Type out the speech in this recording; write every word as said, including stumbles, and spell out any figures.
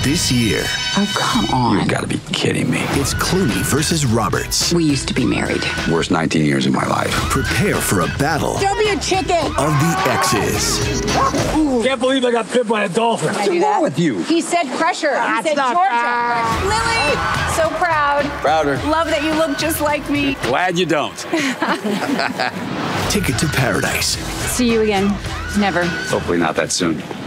this year. Oh, come on. You've got to be kidding me. It's Clooney versus Roberts. We used to be married. Worst nineteen years of my life. Prepare for a battle Don't be a chicken. of the exes. Can't believe I got bit by a dolphin. What's wrong with you? He said pressure. He said not Georgia. Lily, so proud. Prouder. Love that you look just like me. Glad you don't. Ticket to Paradise. See you again. Never. Hopefully not that soon.